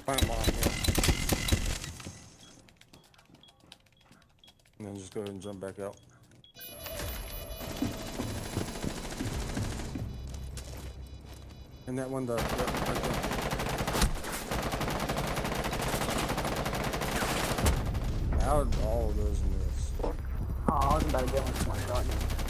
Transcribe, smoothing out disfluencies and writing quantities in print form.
Plant bomb here. And then just go ahead and jump back out. And that one, right there. How did all of those miss? Oh, I was about to get one shot.